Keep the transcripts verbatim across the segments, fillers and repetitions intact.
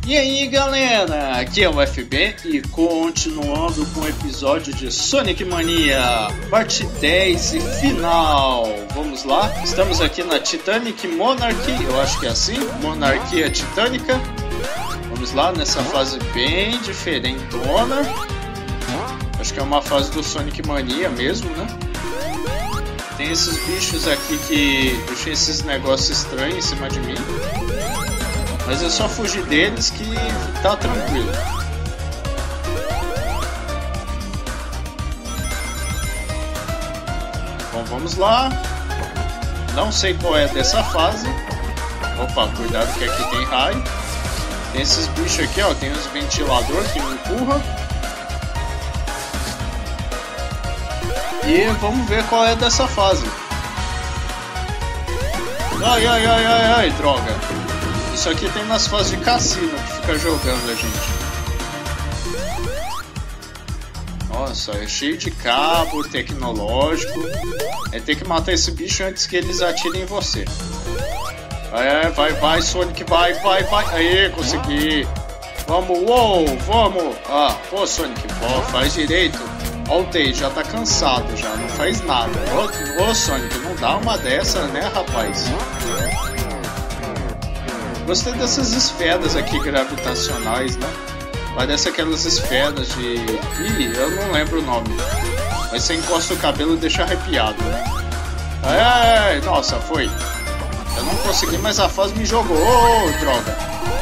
E aí galera, aqui é o F B e continuando com o episódio de Sonic Mania, parte dez e final. Vamos lá, estamos aqui na Titanic Monarchy, eu acho que é assim, Monarquia Titânica. Vamos lá, nessa fase bem diferentona. Acho que é uma fase do Sonic Mania mesmo, né? Tem esses bichos aqui que deixam esses negócios estranhos em cima de mim. Mas é só fugir deles que tá tranquilo. Bom, vamos lá. Não sei qual é dessa fase. Opa, cuidado que aqui tem raio. Tem esses bichos aqui, ó. Tem os ventiladores que me empurram. E vamos ver qual é dessa fase. Ai, ai, ai, ai, ai, droga. Isso aqui tem nas fases de cassino que fica jogando a gente. Nossa, é cheio de cabo tecnológico. É ter que matar esse bicho antes que eles atirem em você. É, vai, vai, Sonic, vai, vai, vai. Aê, consegui. Vamos, uou, vamos. Ah, pô, Sonic, pô, faz direito. Ó, o Tails já tá cansado, já não faz nada. Ô, ô, Sonic, não dá uma dessa, né, rapaz? Gostei dessas esferas aqui gravitacionais, né? Parece aquelas esferas de... Ih, eu não lembro o nome. Mas você encosta o cabelo e deixa arrepiado, né? Ai, nossa, foi. Eu não consegui, mas a fase me jogou. Oh, droga.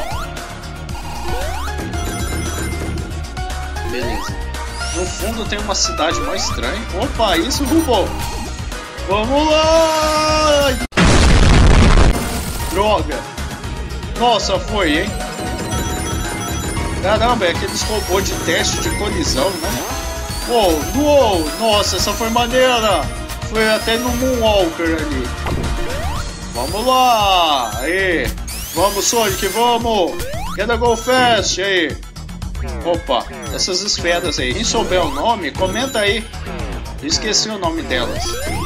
Beleza. No fundo tem uma cidade mais estranha. Opa, isso roubou. Vamos lá! Droga. Nossa, foi, hein? Caramba, é aqueles robôs de teste de colisão, né? Uou, uou, nossa, essa foi maneira! Foi até no Moonwalker ali. Vamos lá! Aí! Vamos, Sonic, vamos! Gotta go fast! Aí! Opa, essas esferas aí. Quem souber o nome, comenta aí. Esqueci o nome delas.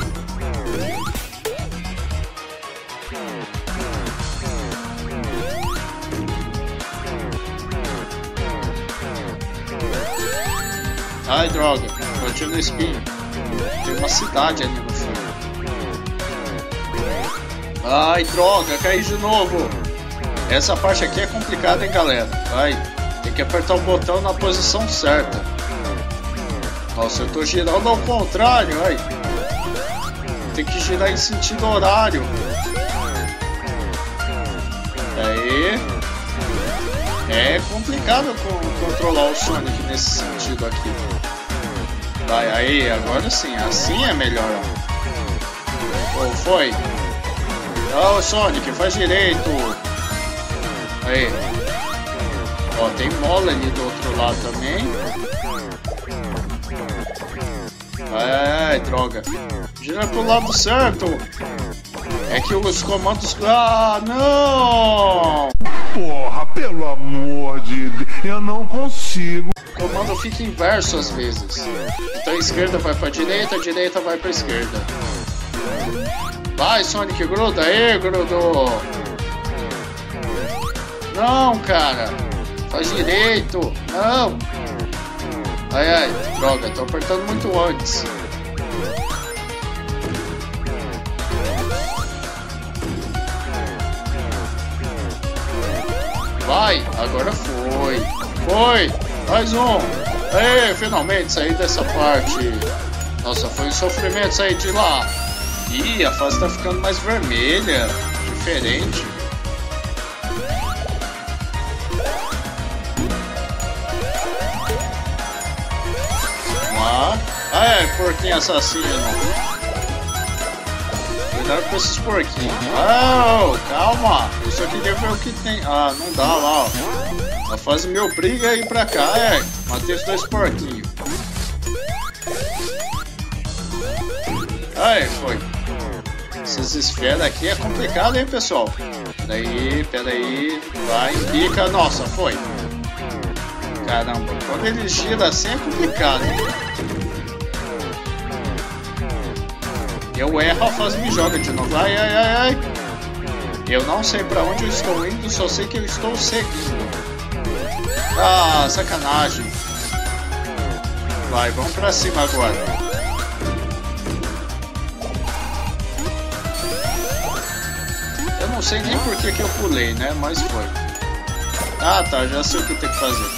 Ai, droga, bati no espinho. Tem uma cidade ali no fundo. Ai, droga, caí de novo. Essa parte aqui é complicada, hein, galera. Ai, tem que apertar o botão na posição certa. Nossa, eu tô girando ao contrário, ai. Tem que girar em sentido horário. Aí. É complicado controlar o Sonic nesse sentido aqui. Vai, aí, agora sim, assim é melhor. Oh, foi. Oh, Sonic, faz direito. Aí. Ó, tem mola ali do outro lado também. Ai, droga. Gira pro lado certo. É que os comandos... Ah, não! Porra, pelo amor de Deus, eu não consigo. O comando fica inverso às vezes. Então a esquerda vai pra direita, a direita vai pra esquerda. Vai, Sonic, gruda aí, grudou. Não, cara. Faz direito. Não. Ai, ai, droga, tô apertando muito antes. Vai, agora foi. Foi, mais um. Aê, finalmente saí dessa parte. Nossa, foi um sofrimento sair de lá. Ih, a fase tá ficando mais vermelha. Diferente. Vamos lá. Ai, porquinho assassino. Cuidado com esses porquinhos. Oh, calma. Eu só queria ver o que tem. Ah, não dá lá, ó. A fase me obriga a ir pra cá. É, matei os dois porquinhos. Aí, foi. Essas esferas aqui é complicado, hein, pessoal? Peraí, peraí. Vai, pica. Nossa, foi. Caramba, quando ele gira assim é complicado. Eu erro, a fase me joga de novo. Ai, ai, ai, ai. Eu não sei pra onde eu estou indo, só sei que eu estou seguindo. Ah, sacanagem. Vai, vamos pra cima agora. Eu não sei nem por que que eu pulei, né? Mas foi. Ah, tá. Já sei o que tem que fazer.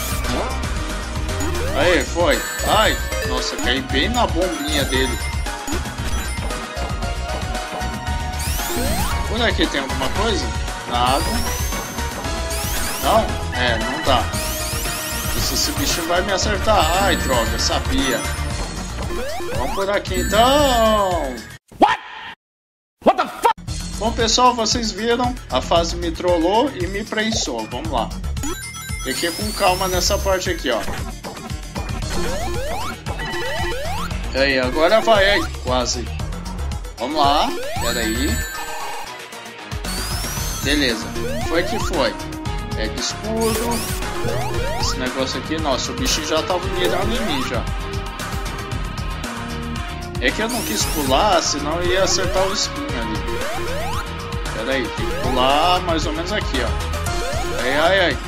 Aí, foi. Ai, nossa, caí bem na bombinha dele. Por aqui tem alguma coisa? Nada. Não? É, não dá. Esse bicho vai me acertar. Ai, droga, sabia. Vamos por aqui então. What? What the fuck? Bom, pessoal, vocês viram? A fase me trollou e me prensou. Vamos lá. Tem que ir com calma nessa parte aqui, ó. Aí, agora vai, aí. Quase. Vamos lá. Pera aí. Beleza. Foi que foi. Pega escudo. Esse negócio aqui, nossa, o bicho já tava mirando em mim já. É que eu não quis pular, senão eu ia acertar o espinho ali. Pera aí, tem que pular mais ou menos aqui, ó. Ai, ai, ai,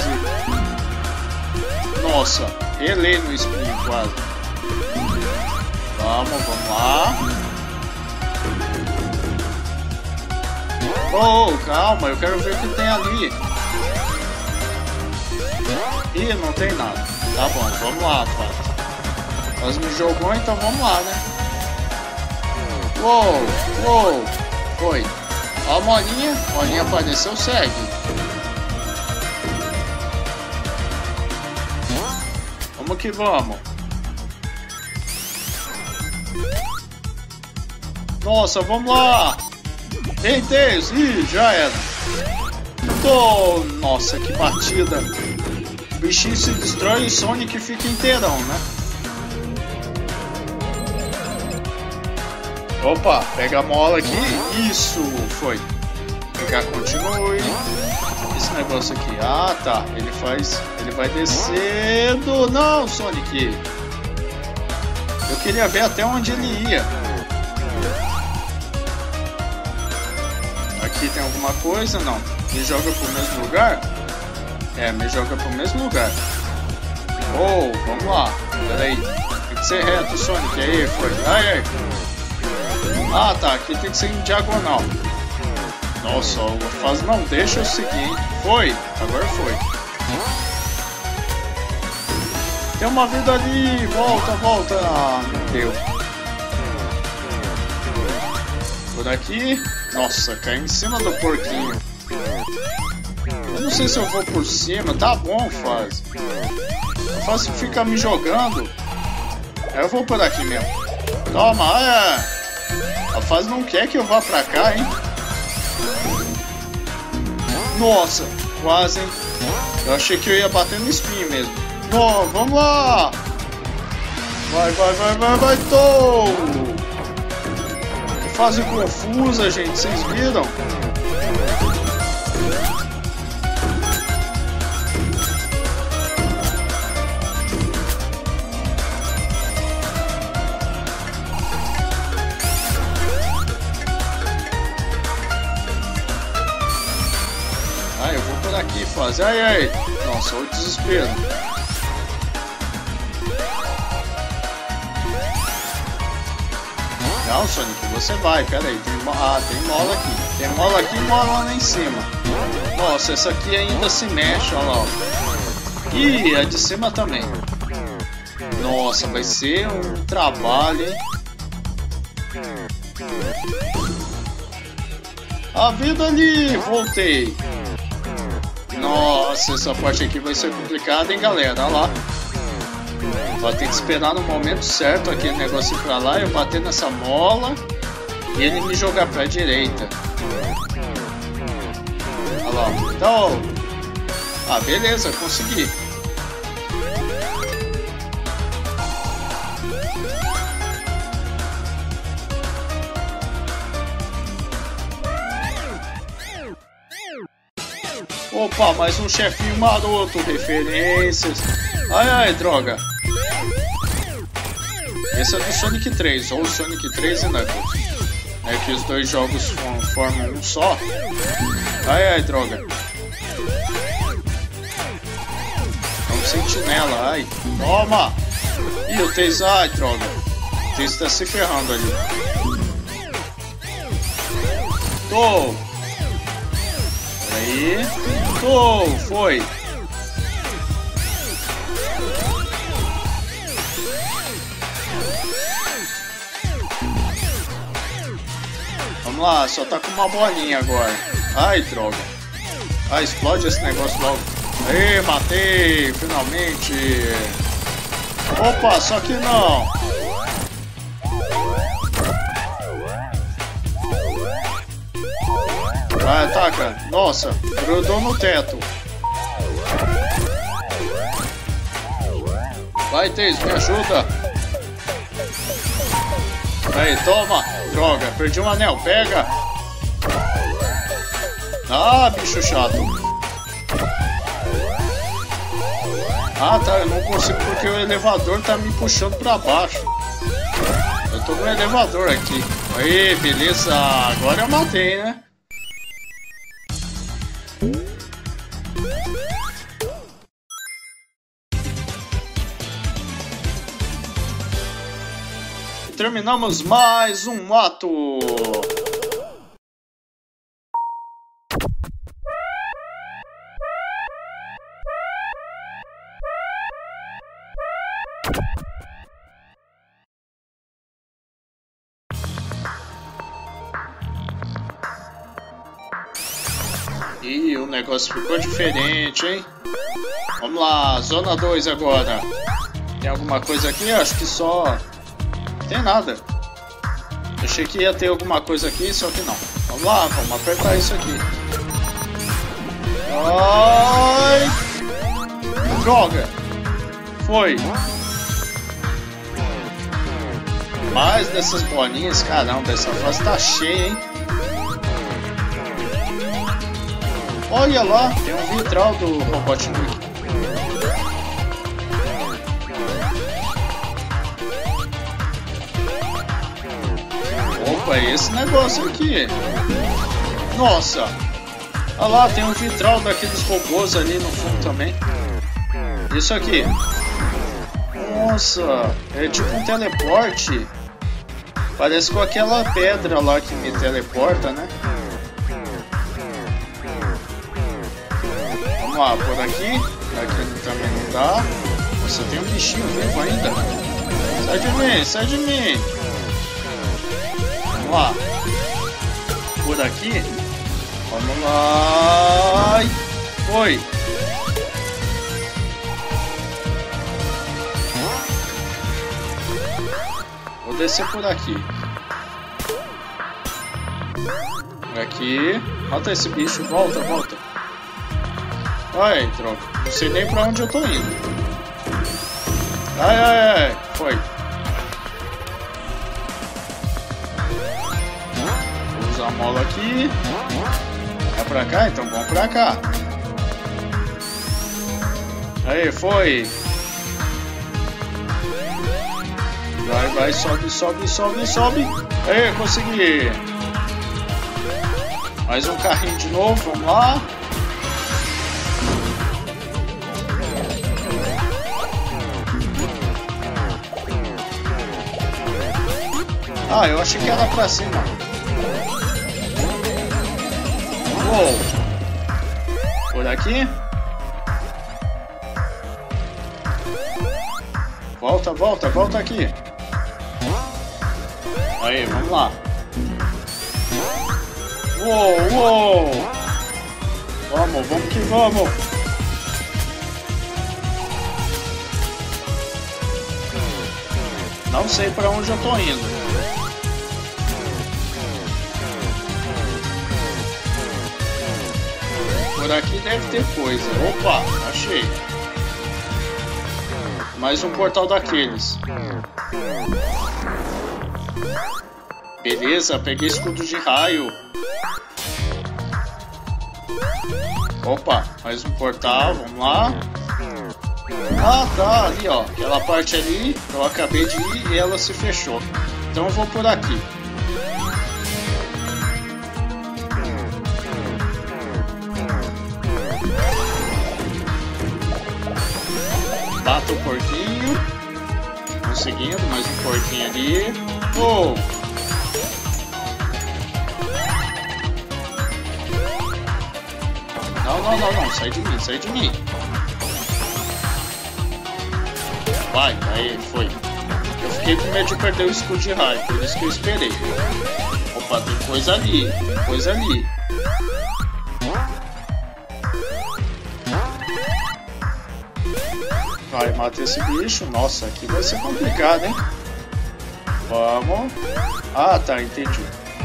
quase. Nossa, relei no espinho quase. Vamos, vamos lá. Oh, calma, eu quero ver o que tem ali. Ih, não tem nada. Tá bom, vamos lá, Fato. Mas me jogou, então vamos lá, né? Uou, uou. Foi. Ó a molinha. A molinha apareceu, segue. Vamos que vamos. Nossa, vamos lá. Tem Tails. Ih, já era. Oh, nossa, que batida. O bichinho se destrói e o Sonic fica inteirão, né? Opa, pega a mola aqui. Isso, foi. Pegar, continue. Esse negócio aqui. Ah, tá. Ele faz... Ele vai descendo. Não, Sonic. Eu queria ver até onde ele ia. Aqui tem alguma coisa? Não. Me joga pro mesmo lugar? É, me joga pro mesmo lugar. Oh, vamos lá. Pera aí. Tem que ser reto, Sonic. Aí, foi. Ai, ai. Ah, tá. Aqui tem que ser em diagonal. Nossa, a fase não deixa eu seguir, hein? Foi. Agora foi. Tem uma vida ali. Volta, volta. Ah, não deu. Por aqui. Nossa, cai em cima do porquinho. Eu não sei se eu vou por cima. Tá bom, fase. A fase fica me jogando. Eu vou por aqui mesmo. Toma, é. A fase não quer que eu vá pra cá, hein? Nossa, quase, hein? Eu achei que eu ia bater no espinho mesmo. Oh, vamos lá! Vai, vai, vai, vai, vai, tô! Que fase confusa, gente, vocês viram? Aqui, fase. Ai, ai. Nossa, o desespero. Não, Sonic, você vai. Pera aí. Tem, ah, tem mola aqui. Tem mola aqui e mola lá em cima. Nossa, essa aqui ainda se mexe. Olha lá. Ih, a de cima também. Nossa, vai ser um trabalho, hein? A vida ali. Voltei. Nossa, essa parte aqui vai ser complicada, hein, galera? Olha lá. Vai ter que esperar no momento certo aquele negócio ir pra lá, eu bater nessa mola e ele me jogar pra direita. Olha lá. Então... Ah, beleza, consegui. Opa, mais um chefinho maroto, referências. Ai, ai, droga. Esse é do Sonic três, ou Sonic três e Knuckles. É que os dois jogos formam um só. Ai, ai, droga. sentinela. Ai, toma! Ih, o Tails, ai, droga. O Tails tá se ferrando ali. Tô! Aí. Tô! Foi! Vamos lá, só tá com uma bolinha agora. Ai, droga. Ah, explode esse negócio logo. Aê, matei! Finalmente! Opa, só que não! Vai, ataca! Nossa, grudou no teto. Vai, Tails, me ajuda! Aí, toma! Droga, perdi um anel, pega! Ah, bicho chato! Ah, tá, eu não consigo porque o elevador tá me puxando pra baixo. Eu tô no elevador aqui. Aí, beleza, agora eu matei, né? Terminamos mais um ato. Ih, o negócio ficou diferente, hein? Vamos lá, zona dois agora. Tem alguma coisa aqui? Acho que só... Tem nada. Achei que ia ter alguma coisa aqui, só que não. Vamos lá, vamos apertar isso aqui. Ai! Droga! Foi! Mais dessas bolinhas, caramba, essa fase tá cheia, hein? Olha lá, tem um vitral do Robotnik. Opa, é esse negócio aqui. Nossa! Olha lá, tem um vitral daqueles robôs ali no fundo também. Isso aqui. Nossa, é tipo um teleporte. Parece com aquela pedra lá que me teleporta, né? Vamos lá, por aqui. Aqui também não dá. Nossa, tem um bichinho vivo ainda. Sai de mim, sai de mim. Vamos lá. Por aqui. Vamos lá. Ai, foi. Vou descer por aqui. Por aqui. Mata esse bicho. Volta, volta. Ai, droga. Não sei nem pra onde eu tô indo. Ai, ai, ai. Foi. Vou usar a mola aqui. É pra cá? Então vamos pra cá. Aí, foi. Vai, vai, sobe, sobe, sobe, sobe. Aí, consegui. Mais um carrinho de novo, vamos lá. Ah, eu achei que era pra cima. Uou. Por aqui. Volta, volta, volta aqui. Aí, vamos lá. Uou, uou. Vamos, vamos que vamos. Não sei pra onde eu tô indo. Por aqui deve ter coisa. Opa, achei. Mais um portal daqueles. Beleza, peguei escudo de raio. Opa, mais um portal, vamos lá. Ah, tá, ali ó. Aquela parte ali, eu acabei de ir e ela se fechou. Então eu vou por aqui. porquinho ali. Oh! Não, não, não, não. Sai de mim, sai de mim. Vai, aí, foi. Eu fiquei com medo de perder o escudo de raio, por isso que eu esperei. Opa, tem coisa ali, tem coisa ali. Vai, mata esse bicho. Nossa, aqui vai ser complicado, hein? Vamos. Ah, tá, entendi.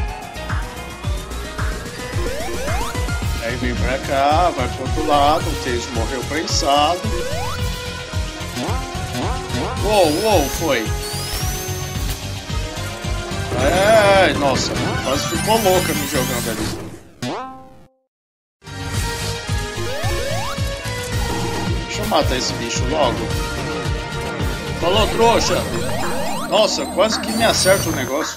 Aí vem pra cá, vai pro outro lado. O Tails morreu prensado. Uou, uou, foi. É, nossa, quase ficou louca me jogando ali. Deixa eu matar esse bicho logo. Falou, trouxa. Nossa, quase que me acerta o negócio.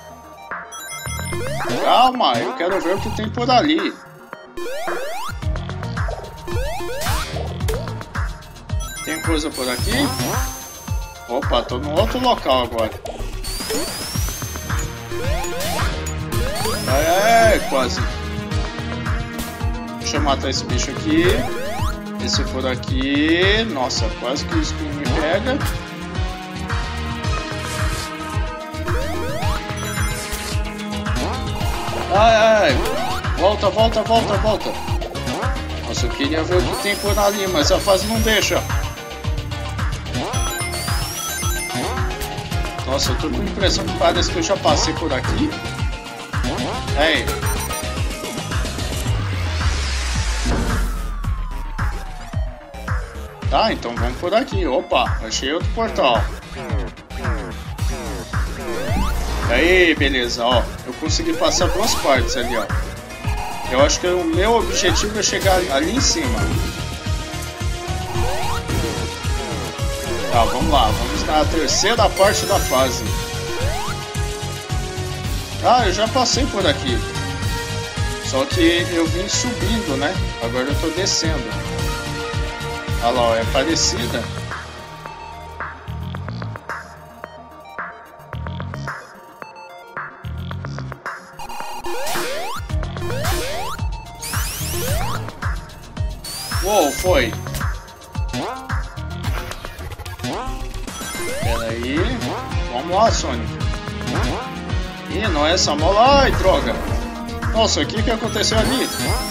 Calma, eu quero ver o que tem por ali. Tem coisa por aqui? Opa, tô num outro local agora. É, quase. Deixa eu matar esse bicho aqui. Esse por aqui. Nossa, quase que o espinho me pega. Ai, ai. Volta, volta, volta, volta. Nossa, eu queria ver o que tem por ali, mas a fase não deixa. Nossa, eu tô com a impressão que parece que eu já passei por aqui. Aí. Tá, então vamos por aqui. Opa, achei outro portal. Aí, beleza, ó. Eu consegui passar duas partes ali, ó. Eu acho que o meu objetivo é chegar ali em cima. Tá, vamos lá. Vamos na terceira parte da fase. Ah, eu já passei por aqui. Só que eu vim subindo, né? Agora eu tô descendo. Olha lá, ó, é parecida. Uou, foi. Pera aí. Vamos lá, Sonic. Ih, não é essa mola. Ai, droga. Nossa, o que que aconteceu ali?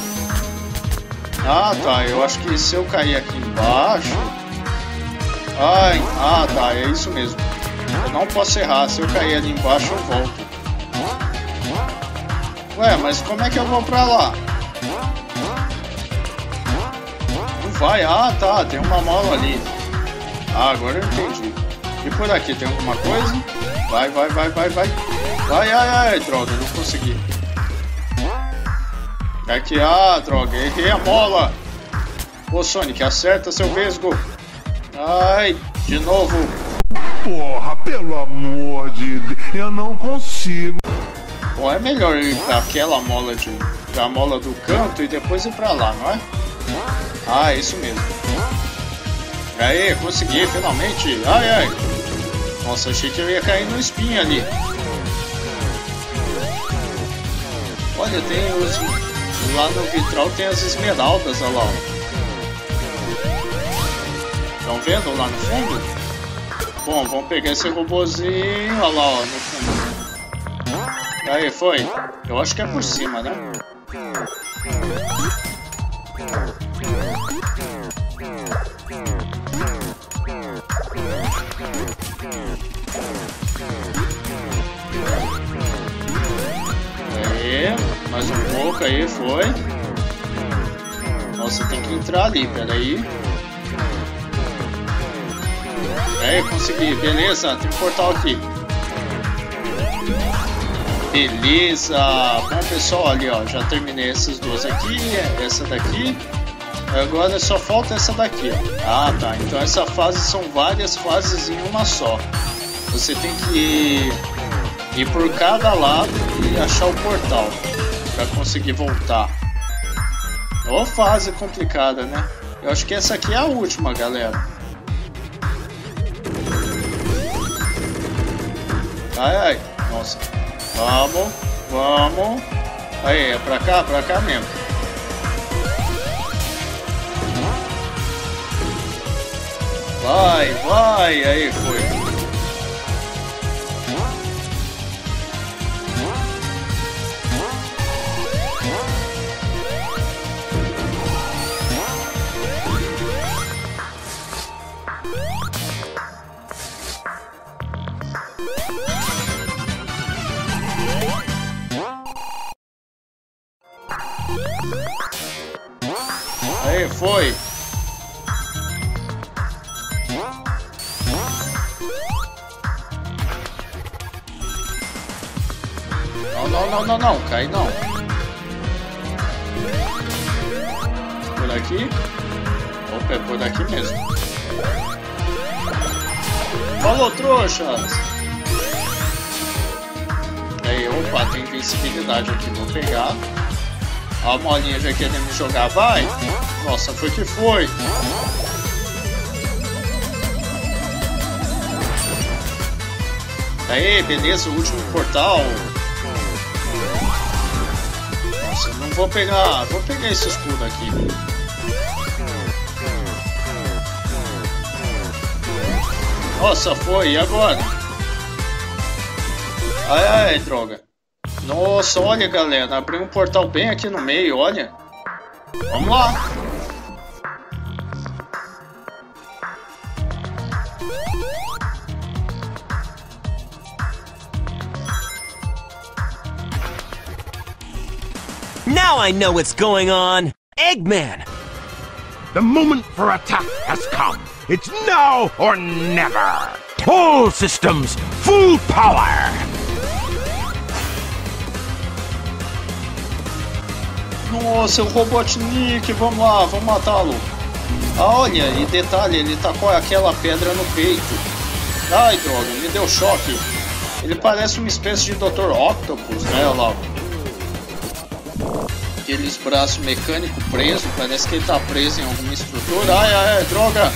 Ah, tá. Eu acho que se eu cair aqui embaixo... Ai, ah, tá. É isso mesmo. Eu não posso errar. Se eu cair ali embaixo, eu volto. Ué, mas como é que eu vou pra lá? Não vai. Ah, tá. Tem uma mola ali. Ah, agora eu entendi. E por aqui tem alguma coisa? Vai, vai, vai, vai, vai. Vai, ai, ai, droga. Não consegui. Aqui, ah, droga. Errei a mola. Ô, Sonic, acerta seu vesgo. Ai, de novo. Porra, pelo amor de Deus, eu não consigo. Bom, é melhor ir pra aquela mola de... pra mola do canto e depois ir pra lá, não é? Ah, é isso mesmo. Aí, consegui, finalmente. Ai, ai. Nossa, achei que eu ia cair no espinho ali. Olha, tem os... Lá no vitral tem as esmeraldas, olha lá. Estão vendo lá no fundo? Bom, vamos pegar esse robozinho, olha lá, ó, no fundo. Aí, foi. Eu acho que é por cima, né? Aí, mais um pouco aí, foi. Nossa, tem que entrar ali, peraí. É, consegui, beleza, tem um portal aqui. Beleza, bom pessoal, ali ó, já terminei essas duas aqui, essa daqui. Agora só falta essa daqui, ó. Ah, tá, então essa fase são várias fases em uma só. Você tem que ir, ir por cada lado e achar o portal para conseguir voltar. Ó, fase complicada, né? Eu acho que essa aqui é a última, galera. Ai, ai. Nossa. Vamos, vamos. Aí, é pra cá, pra cá mesmo. Vai, vai. Aí, foi. Aí, foi. Não, não, não, não, não. Cai não. Por aqui. Opa, é por aqui mesmo. Falou, trouxas. Aí, opa, tem invencibilidade aqui. Vou pegar. A molinha já querendo me jogar, vai! Nossa, foi que foi! Aí, beleza, o último portal. Nossa, não vou pegar, vou pegar esse escudo aqui. Nossa, foi, e agora? Ai, ai, droga. Nossa, olha galera, abriu um portal bem aqui no meio, olha. Vamos lá. Now I know what's going on. Eggman! The moment for attack has come. It's now or never. All systems, full power. Nossa, o Robotnik, vamos lá, vamos matá-lo. Ah, olha, e detalhe, ele tá com aquela pedra no peito. Ai, droga, me deu choque. Ele parece uma espécie de doutor Octopus, né, olha lá. Aqueles braços mecânicos presos, parece que ele tá preso em alguma estrutura. Ai, ai, ai, droga.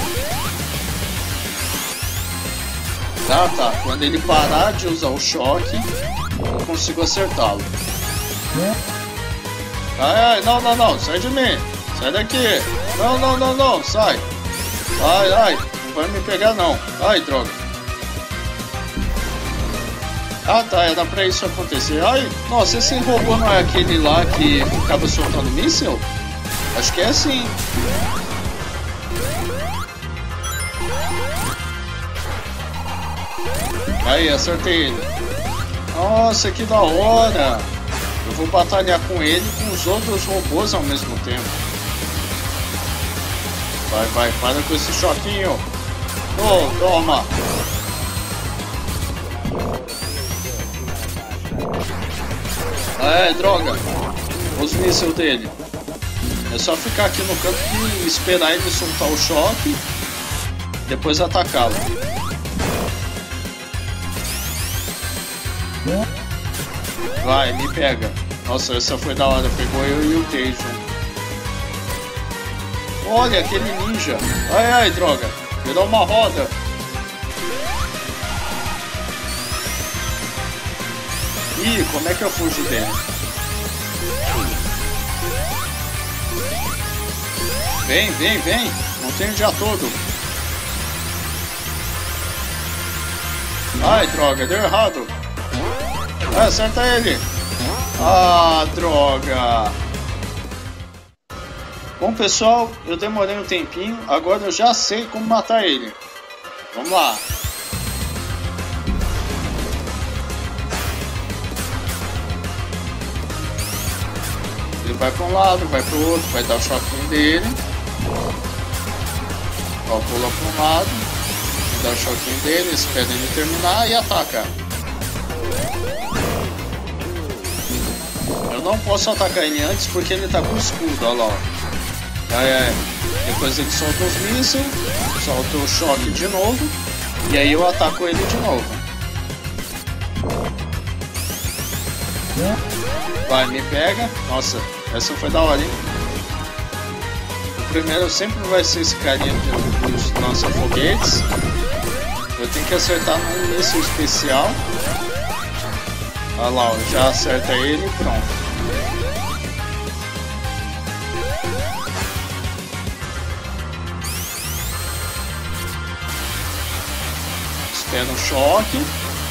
Tá, tá, quando ele parar de usar o choque, eu consigo acertá-lo. Ai, ai, não, não, não, sai de mim. Sai daqui. Não, não, não, não, sai. Ai, ai, não vai me pegar não. Ai, droga. Ah, tá, era pra isso acontecer. Ai, nossa, esse robô não é aquele lá que ficava soltando míssil? Acho que é assim. Aí, acertei ele. Nossa, que da hora. Eu vou batalhar com ele e com os outros robôs ao mesmo tempo. Vai, vai, para com esse choquinho. Oh, toma. É, droga. Os mísseis dele. É só ficar aqui no canto e esperar ele soltar o choque. Depois atacá-lo. Vai, me pega. Nossa, essa foi da hora. Pegou eu e o Tejo. Olha, aquele ninja. Ai, ai, droga. Virou uma roda. Ih, como é que eu fujo dele? Vem, vem, vem. Não tem o dia todo. Ai, droga. Deu errado. Ah, acerta ele. Ah, droga. Bom, pessoal, eu demorei um tempinho. Agora eu já sei como matar ele. Vamos lá. Ele vai para um lado, vai para o outro, vai dar o choquinho dele. Ó, pula para um lado, dá o choquinho dele, espera ele terminar e ataca. Eu não posso atacar ele antes porque ele tá com escudo, olha lá. Aí, aí. Depois ele solta os mísseis, solta o choque de novo, e aí eu ataco ele de novo. Vai, me pega. Nossa, essa foi da hora, hein? O primeiro sempre vai ser esse carinha dos lança-foguetes. Eu tenho que acertar num míssil especial. Olha lá, ó, já acerta ele e pronto. Espera um choque.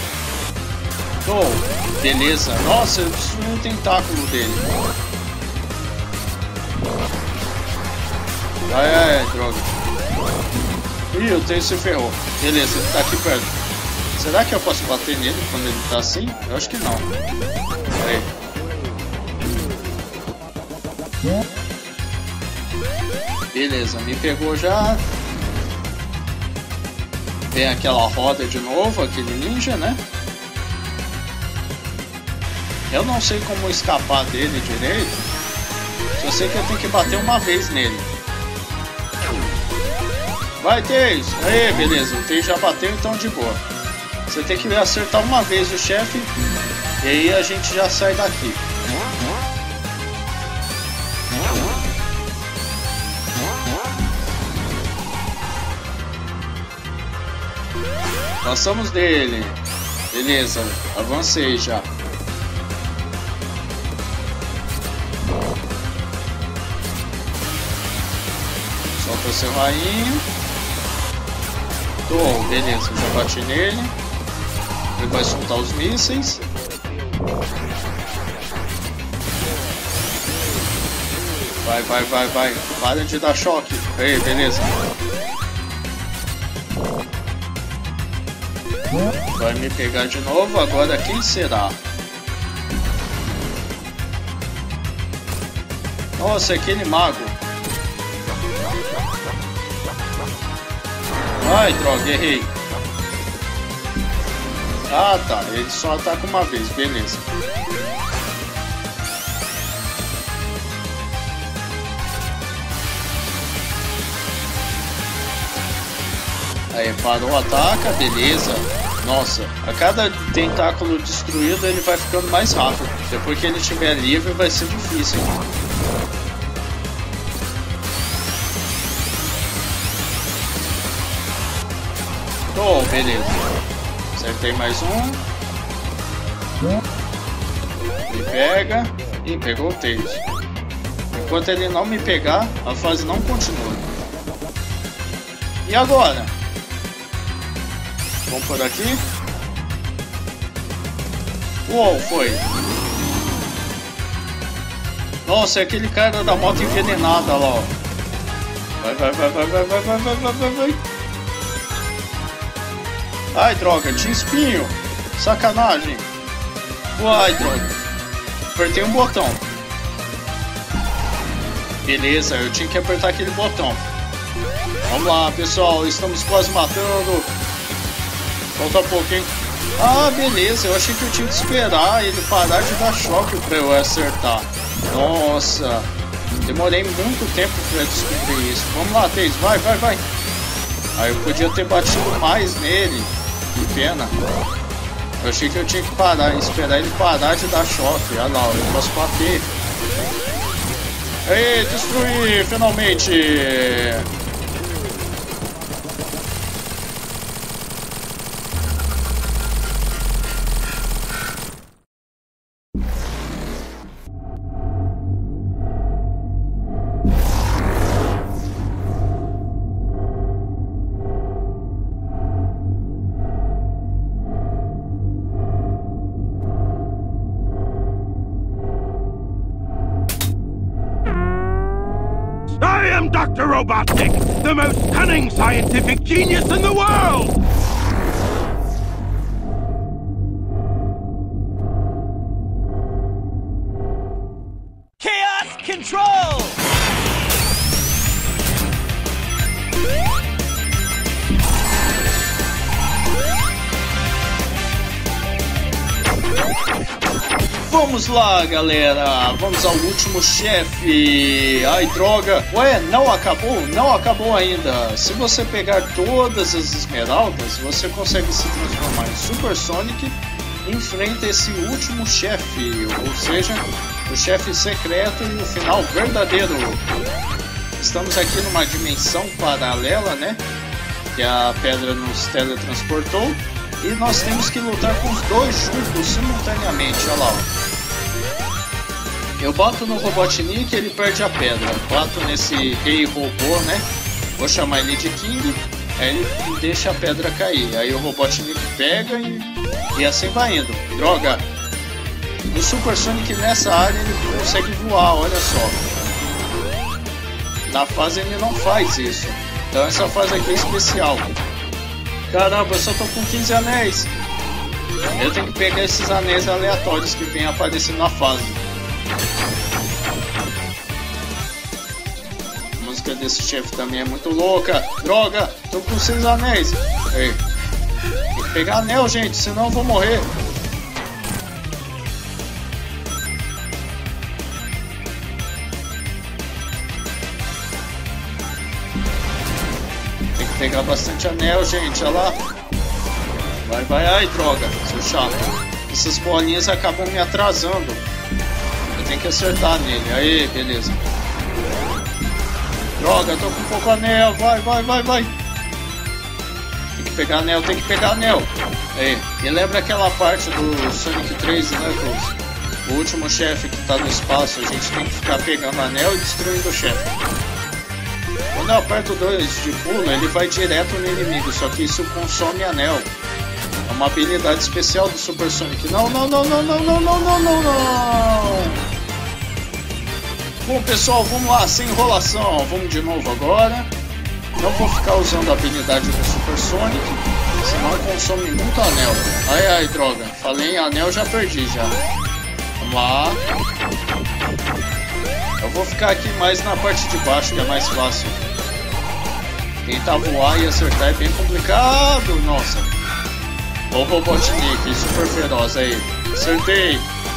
Oh, beleza. Nossa, eu destruí um tentáculo dele. Ai, ai, ai, droga. Ih, o Tails se ferrou. Beleza, ele tá aqui perto. Será que eu posso bater nele quando ele tá assim? Eu acho que não. Aí. Beleza, me pegou já. Vem aquela roda de novo, aquele ninja, né? Eu não sei como escapar dele direito. Só sei que eu tenho que bater uma vez nele. Vai, Tails! Aê, beleza. O Tails já bateu, então de boa. Você tem que acertar uma vez o chefe. E aí a gente já sai daqui. Passamos dele. Beleza, avancei já. Solta o seu rainho. Oh, beleza, já bati nele. Ele vai soltar os mísseis. Vai, vai, vai, vai. Para de dar choque. Aí, beleza. Vai me pegar de novo. Agora quem será? Nossa, aquele mago. Ai, droga, errei. Ah, tá. Ele só ataca uma vez. Beleza. Aí, parou, ataca. Beleza. Nossa, a cada tentáculo destruído ele vai ficando mais rápido. Depois que ele estiver livre vai ser difícil. Oh, beleza. Acertei mais um. Me pega. E pegou o Tails. Enquanto ele não me pegar, a fase não continua. E agora? Vamos por aqui. Uou, foi. Nossa, é aquele cara da moto envenenada lá, ó. Vai, vai, vai, vai, vai, vai, vai, vai, vai, vai, vai. Ai, droga, tinha espinho. Sacanagem. Ai, droga. Apertei um botão. Beleza, eu tinha que apertar aquele botão. Vamos lá, pessoal. Estamos quase matando. Falta pouco, hein? Ah, beleza. Eu achei que eu tinha que esperar ele parar de dar choque pra eu acertar. Nossa. Demorei muito tempo pra descobrir isso. Vamos lá, Tails. Vai, vai, vai. Aí eu podia ter batido mais nele. Que pena. Eu achei que eu tinha que parar, esperar ele parar de dar choque. Olha lá, eu posso bater. Ei, destruí, finalmente! Doctor Robotnik, the most cunning scientific genius in the world! Chaos Control! Vamos lá, galera. Vamos ao último chefe. Ai, droga. Ué, não acabou? Não acabou ainda. Se você pegar todas as esmeraldas, você consegue se transformar em Super Sonic e enfrenta esse último chefe. Ou seja, o chefe secreto e o final verdadeiro. Estamos aqui numa dimensão paralela, né? que a pedra nos teletransportou. E nós temos que lutar com os dois juntos simultaneamente. Olha lá, ó. Eu bato no Robotnik e ele perde a pedra. Bato nesse rei robô, né? Vou chamar ele de King. Aí ele deixa a pedra cair. Aí o Robotnik pega e, e assim vai indo. Droga! O Super Sonic nessa área ele consegue voar, olha só. Na fase ele não faz isso. Então essa fase aqui é especial. Caramba, eu só tô com quinze anéis. Eu tenho que pegar esses anéis aleatórios que vem aparecendo na fase. A música desse chefe também é muito louca. Droga, tô com seis anéis. Ei, tem que pegar anel, gente, senão eu vou morrer. Tem que pegar bastante anel, gente, olha lá. Vai, vai, ai, droga, seu chato. Essas bolinhas acabam me atrasando. Eu tenho que acertar nele. Aí, beleza. Droga, tô com pouco anel. Vai, vai, vai, vai. Tem que pegar anel, tem que pegar anel. Aí, e lembra aquela parte do Sonic três, né, Cruz? O último chefe que tá no espaço, a gente tem que ficar pegando anel e destruindo o chefe. Quando eu aperto dois de pulo, ele vai direto no inimigo, só que isso consome anel. É uma habilidade especial do Super Sonic. Não, não, não, não, não, não, não, não, não, não. Bom, pessoal, vamos lá, sem enrolação. Vamos de novo agora. Não vou ficar usando a habilidade do Super Sonic, senão consome muito anel. Ai, ai, droga. Falei em anel, já perdi já. Vamos lá. Eu vou ficar aqui mais na parte de baixo, que é mais fácil. Tentar voar e acertar é bem complicado. Nossa. O Robotnik, super feroz aí. Acertei.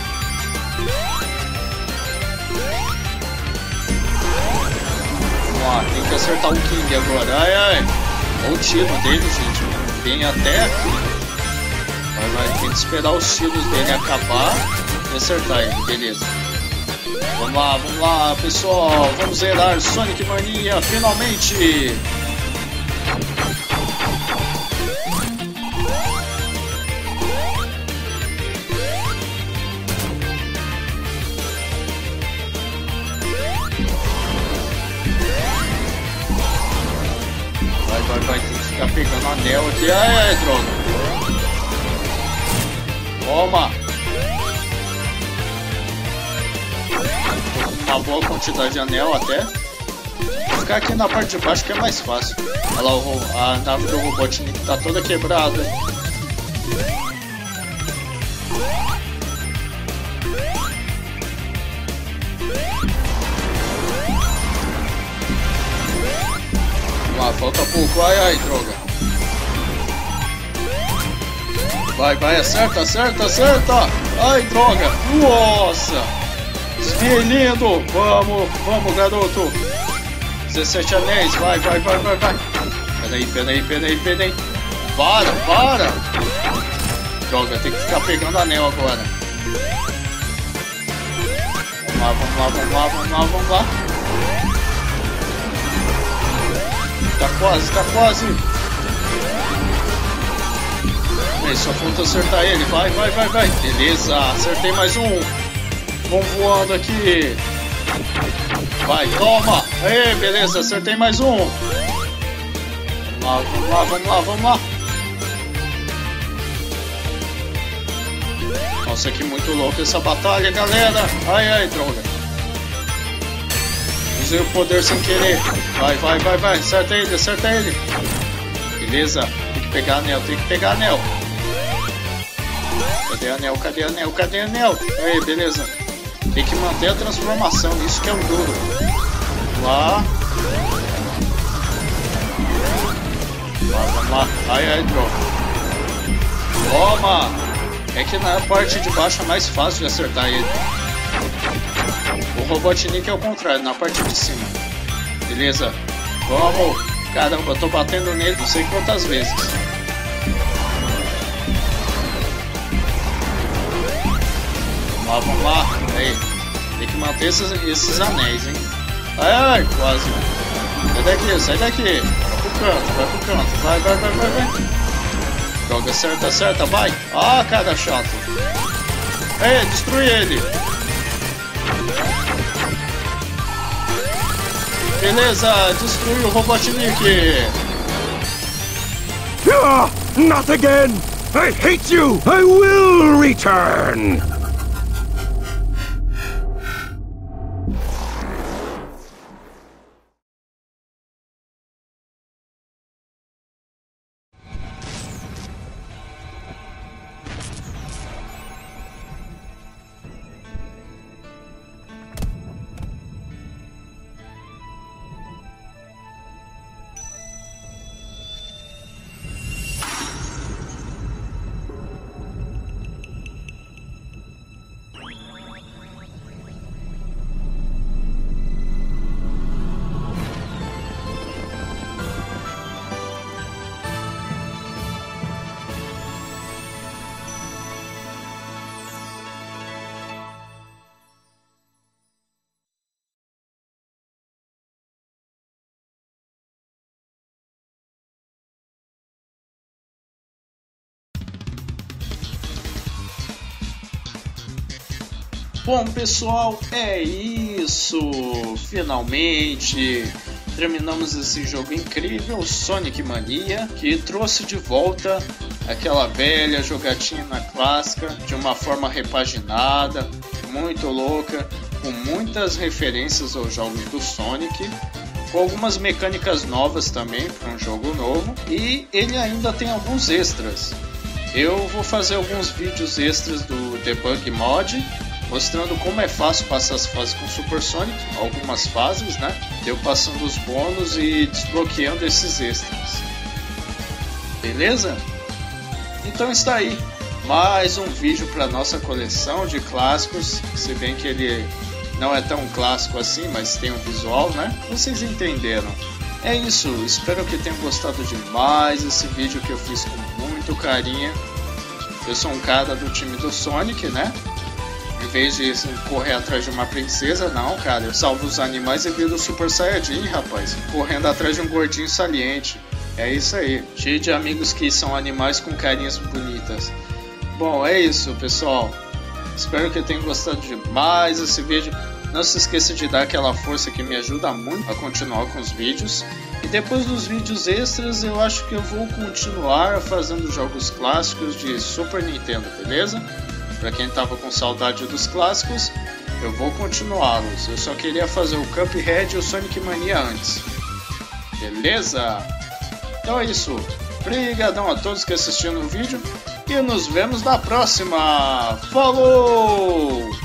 Vamos lá, tem que acertar o King agora. Ai, ai. Olha o tiro dele, gente. Vem até aqui. Vai, vai. Tem que esperar os tiros dele acabar e acertar ele. Beleza. Vamos lá, vamos lá, pessoal. Vamos zerar Sonic Mania, finalmente. Vai, vai, vai, tem que ficar pegando anel aqui. Ai, ai, droga. Toma. Uma boa quantidade de anel até. Vou ficar aqui na parte de baixo que é mais fácil. Olha lá, o, a nave do Robotnik tá toda quebrada. Vamos lá, falta pouco. Ai, ai, droga. Vai, vai, acerta, acerta, acerta. Ai, droga. Nossa. Desvia lindo. Vamos, vamos, garoto. dezessete anéis. Vai, vai, vai, vai, vai. Peraí, peraí, peraí, peraí. Para, para. Droga, tem que ficar pegando anel agora. Vamos lá, vamos lá, vamos lá, vamos lá, vamos lá. Tá quase, tá quase. Aí, só falta acertar ele. Vai, vai, vai, vai. Beleza, acertei mais um. Vamos voando aqui. Vai, toma. Aí, beleza, acertei mais um. Vamos lá, vamos lá, vamos lá, vamos lá. Nossa, que muito louco essa batalha, galera. Ai, ai, droga. Usei o poder sem querer. Vai, vai, vai, vai. Acerta ele, acerta ele. Beleza. Tem que pegar anel, tem que pegar anel. Cadê anel, cadê anel, cadê anel? Aí, beleza. Tem que manter a transformação, isso que é um duro. Lá. Lá, vamos lá. Ai, ai, droga. Toma! É que na parte de baixo é mais fácil de acertar ele. O Robotnik é o contrário, na parte de cima. Beleza. Vamos. Caramba, eu tô batendo nele não sei quantas vezes. Vamos lá, vamos lá. Aí. Tem que manter esses, esses anéis, hein. Ai, ai, quase. Sai daqui, sai daqui. pro canto, vai pro canto. Vai, vai, vai, vai, vai. Joga certa, certa, vai. Ah, cara chato. É, destrui ele. Beleza, destrui o Robotnik. Ah, not again! I hate you! I will return! Bom, pessoal, é isso! Finalmente terminamos esse jogo incrível, Sonic Mania, que trouxe de volta aquela velha jogatina clássica de uma forma repaginada, muito louca, com muitas referências aos jogos do Sonic, com algumas mecânicas novas também para um jogo novo, e ele ainda tem alguns extras. Eu vou fazer alguns vídeos extras do Debug Mod, mostrando como é fácil passar as fases com Super Sonic, algumas fases, né? Eu passando os bônus e desbloqueando esses extras. Beleza? Então está aí, mais um vídeo para nossa coleção de clássicos, se bem que ele não é tão clássico assim, mas tem um visual, né? Vocês entenderam. É isso, espero que tenham gostado demais esse vídeo que eu fiz com muito carinho. Eu sou um cara do time do Sonic, né? Em vez de correr atrás de uma princesa, não, cara, eu salvo os animais e viro Super Saiyajin, rapaz. Correndo atrás de um gordinho saliente. É isso aí. Cheio de amigos que são animais com carinhas bonitas. Bom, é isso, pessoal. Espero que tenham gostado demais desse vídeo. Não se esqueça de dar aquela força que me ajuda muito a continuar com os vídeos. E depois dos vídeos extras, eu acho que eu vou continuar fazendo jogos clássicos de Super Nintendo, beleza? Para quem tava com saudade dos clássicos, eu vou continuá-los. Eu só queria fazer o Cuphead e o Sonic Mania antes. Beleza? Então é isso. Obrigadão a todos que assistiram o vídeo e nos vemos na próxima. Falou!